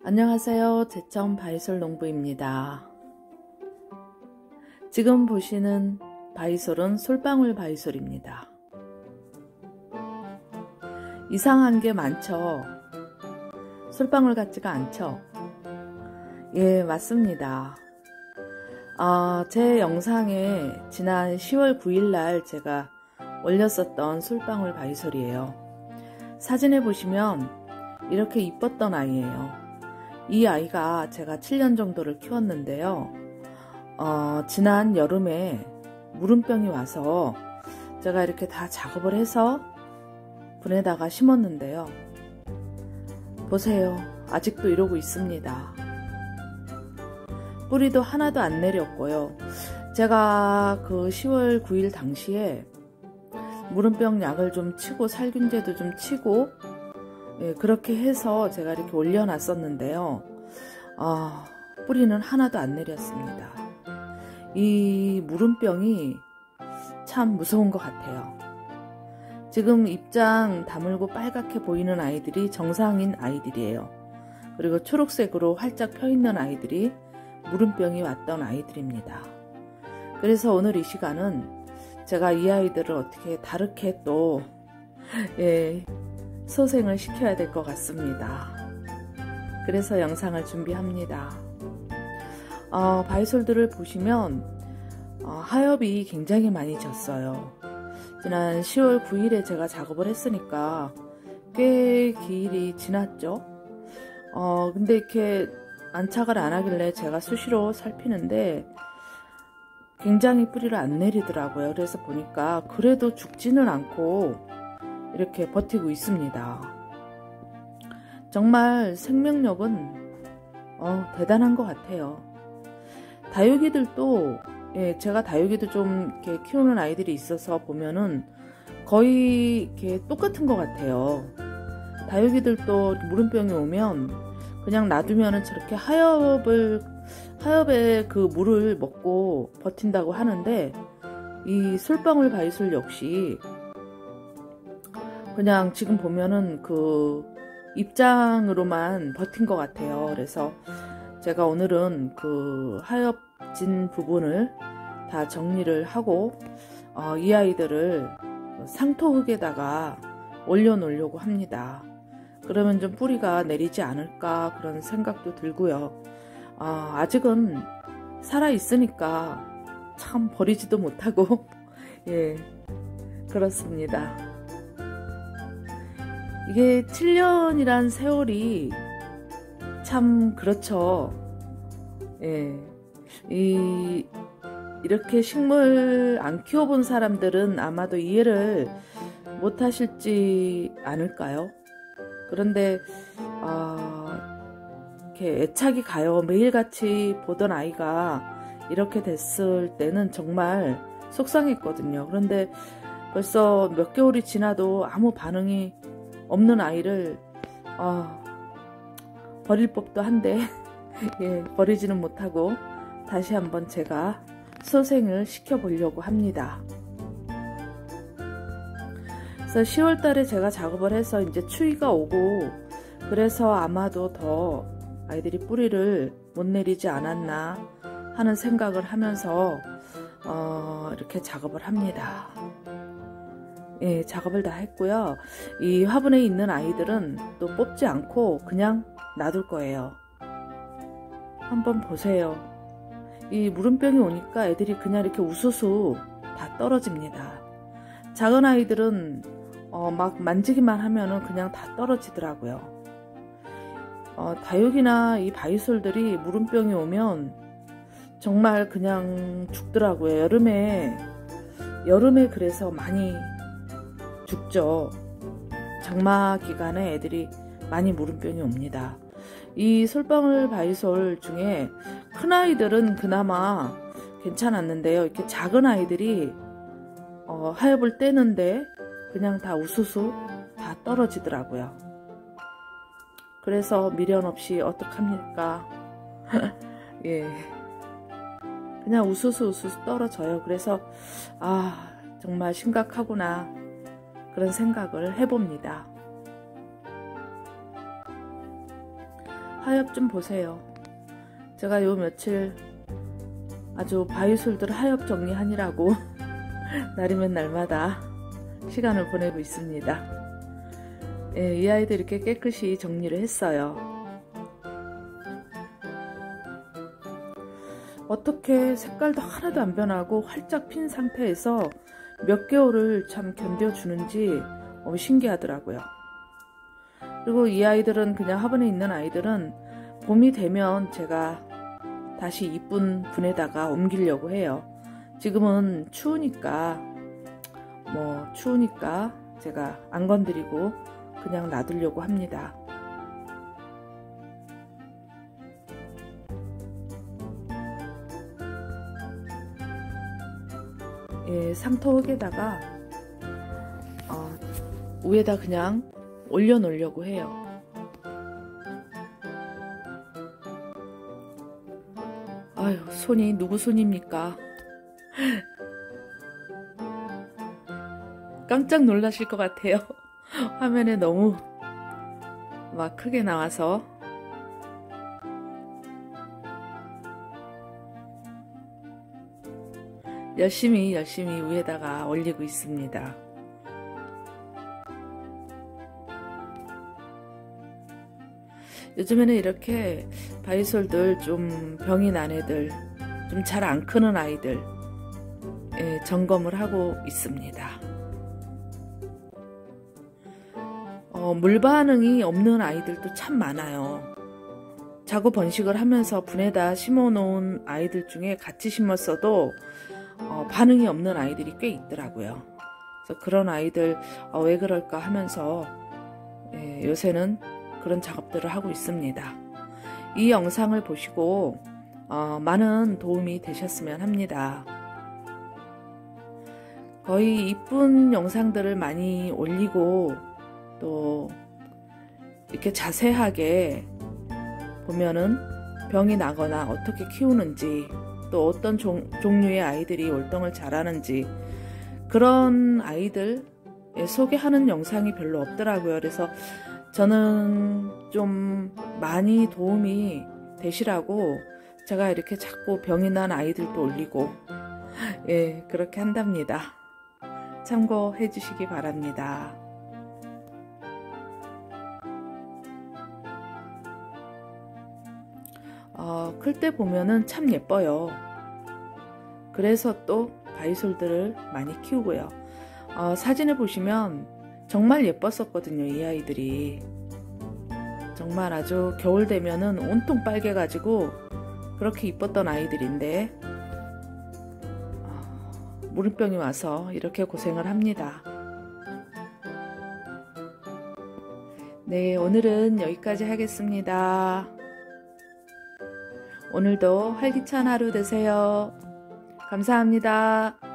안녕하세요. 제천 바이솔 농부입니다. 지금 보시는 바이솔은 솔방울 바이솔입니다. 이상한 게 많죠? 솔방울 같지가 않죠? 예, 맞습니다. 제 영상에 지난 10월 9일 제가 올렸었던 솔방울 바이솔이에요. 사진에 보시면 이렇게 이뻤던 아이예요. 이 아이가 제가 7년 정도를 키웠는데요. 지난 여름에 무름병이 와서 제가 이렇게 다 작업을 해서 분에다가 심었는데요. 보세요. 아직도 이러고 있습니다. 뿌리도 하나도 안 내렸고요. 제가 그 10월 9일 당시에 무름병 약을 좀 치고 살균제도 좀 치고 그렇게 해서 제가 이렇게 올려놨었는데요. 뿌리는 하나도 안 내렸습니다. 이 무름병이 참 무서운 것 같아요. 지금 입장 다물고 빨갛게 보이는 아이들이 정상인 아이들이에요. 그리고 초록색으로 활짝 펴있는 아이들이 무름병이 왔던 아이들입니다. 그래서 오늘 이 시간은 제가 이 아이들을 어떻게 다르게 또 소생을 시켜야 될 것 같습니다. 그래서 영상을 준비합니다. 바이솔들을 보시면 하엽이 굉장히 많이 졌어요. 지난 10월 9일에 제가 작업을 했으니까 꽤 기일이 지났죠. 근데 이렇게 안착을 안 하길래 제가 수시로 살피는데 굉장히 뿌리를 안 내리더라고요. 그래서 보니까 그래도 죽지는 않고 이렇게 버티고 있습니다. 정말 생명력은 대단한 것 같아요. 다육이들도 제가 다육이도 좀 이렇게 키우는 아이들이 있어서 보면은 거의 이렇게 똑같은 것 같아요. 다육이들도 무름병이 오면 그냥 놔두면은 저렇게 하엽의 그 물을 먹고 버틴다고 하는데 이 솔방울 바이솔 역시 그냥 지금 보면은 그 입장으로만 버틴 것 같아요. 그래서 제가 오늘은 그 하엽진 부분을 다 정리를 하고 이 아이들을 상토흙에다가 올려놓으려고 합니다. 그러면 좀 뿌리가 내리지 않을까 그런 생각도 들고요. 아직은 살아있으니까 참 버리지도 못하고 그렇습니다. 이게 7년이란 세월이 참 그렇죠. 이렇게 식물 안 키워본 사람들은 아마도 이해를 못 하실지 않을까요? 그런데 이렇게 애착이 가요. 매일같이 보던 아이가 이렇게 됐을 때는 정말 속상했거든요. 그런데 벌써 몇 개월이 지나도 아무 반응이 없는 아이를 버릴 법도 한데 버리지는 못하고 다시 한번 제가 소생을 시켜보려고 합니다. 그래서 10월 달에 제가 작업을 해서 이제 추위가 오고 그래서 아마도 더 아이들이 뿌리를 못 내리지 않았나 하는 생각을 하면서 이렇게 작업을 합니다. 작업을 다 했고요. 이 화분에 있는 아이들은 또 뽑지 않고 그냥 놔둘 거예요. 한번 보세요. 이 무름병이 오니까 애들이 그냥 이렇게 우수수 다 떨어집니다. 작은 아이들은 막 만지기만 하면은 그냥 다 떨어지더라고요. 다육이나 이 바이솔들이 무름병이 오면 정말 그냥 죽더라고요. 여름에 그래서 많이 죽죠. 장마 기간에 애들이 많이 무름병이 옵니다. 이 솔방울 바이솔 중에 큰 아이들은 그나마 괜찮았는데요. 이렇게 작은 아이들이 하엽을 떼는데 그냥 다 우수수 다 떨어지더라고요. 그래서 미련 없이 어떡합니까? 그냥 우수수 떨어져요. 그래서 정말 심각하구나 그런 생각을 해봅니다. 하엽 좀 보세요. 제가 요 며칠 아주 바위솔들 하엽 정리하느라고 날이면 날마다 시간을 보내고 있습니다. 예, 이 아이들 이렇게 깨끗이 정리를 했어요. 어떻게 색깔도 하나도 안 변하고 활짝 핀 상태에서 몇 개월을 참 견뎌주는지 신기하더라고요. 그리고 이 아이들은 그냥 화분에 있는 아이들은 봄이 되면 제가 다시 이쁜 분에다가 옮기려고 해요. 지금은 추우니까 제가 안 건드리고 그냥 놔두려고 합니다. 예, 상토흙에다가 위에다 그냥 올려놓으려고 해요. 아유, 손이 누구 손입니까? 깜짝 놀라실 것 같아요. 화면에 너무 막 크게 나와서. 열심히 위에다가 올리고 있습니다. 요즘에는 이렇게 바위솔들 좀 병이 난 애들, 좀 잘 안 크는 아이들 점검을 하고 있습니다. 물 반응이 없는 아이들도 참 많아요. 자고 번식을 하면서 분에다 심어 놓은 아이들 중에 같이 심었어도 반응이 없는 아이들이 꽤 있더라고요. 그래서 그런 아이들 왜 그럴까 하면서 요새는 그런 작업들을 하고 있습니다. 이 영상을 보시고 많은 도움이 되셨으면 합니다. 거의 이쁜 영상들을 많이 올리고 또 이렇게 자세하게 보면은 병이 나거나 어떻게 키우는지 또 어떤 종류의 아이들이 월동을 잘하는지 그런 아이들 소개하는 영상이 별로 없더라고요. 그래서 저는 좀 많이 도움이 되시라고 제가 이렇게 자꾸 병이 난 아이들도 올리고 그렇게 한답니다. 참고해 주시기 바랍니다. 클 때 보면은 참 예뻐요. 그래서 또 바위솔들을 많이 키우고요. 사진을 보시면 정말 예뻤었거든요. 이 아이들이 정말 아주 겨울 되면은 온통 빨개가지고 그렇게 이뻤던 아이들인데 무름병이 와서 이렇게 고생을 합니다. 네, 오늘은 여기까지 하겠습니다. 오늘도 활기찬 하루 되세요. 감사합니다.